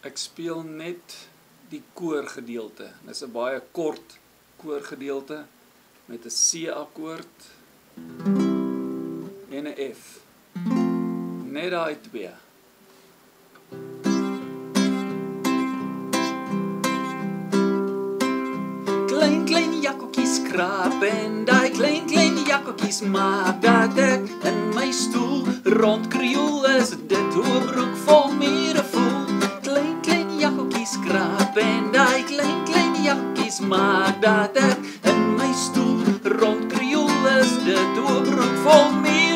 Ek speel net die koorgedeelte. Dis 'n baie kort koorgedeelte met 'n C-akkoord en 'n F. Net daai twee. Klein, klein jakkokies skraap en daai klein, klein jakkokies maak dat ek in my stoel rondkrioel is dit hoe 'n broek vol mure voel. Klein, klein jakkokies skraap en daai klein, klein jakkokies maak dat ek in my stoel rondkrioel is dit hoe 'n broek vol mure